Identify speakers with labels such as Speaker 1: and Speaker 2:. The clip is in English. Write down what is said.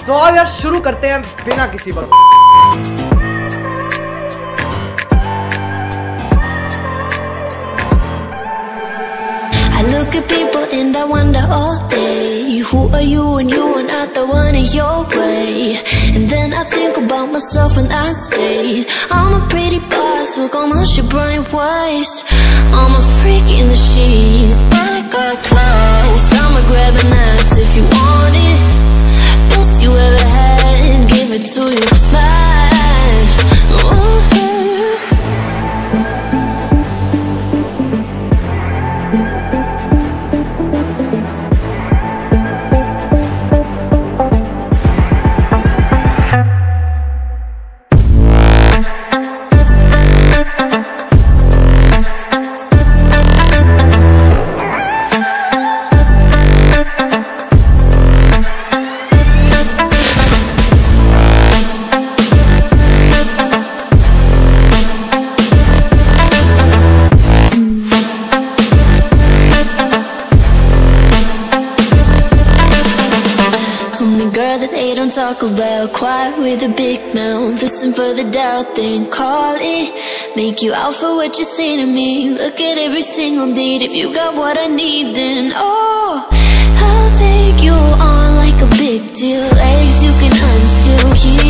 Speaker 1: तो आओ यार शुरू करते हैं बिना किसी वक्त।
Speaker 2: I look at people and I wonder all day, who are you and you are not the one in your way. And then I think about myself and I stayed. I'm a pretty boss with almost your brain waves. I'm a freak in the sheets, but I got class. I'ma grab an ass if you want it. Best you ever had, give it to you fast. Talk about quiet with a big mouth. Listen for the doubt, then call it. Make you out for what you say to me. Look at every single date. If you got what I need, then oh, I'll take you on like a big deal. Legs you can unseal, keep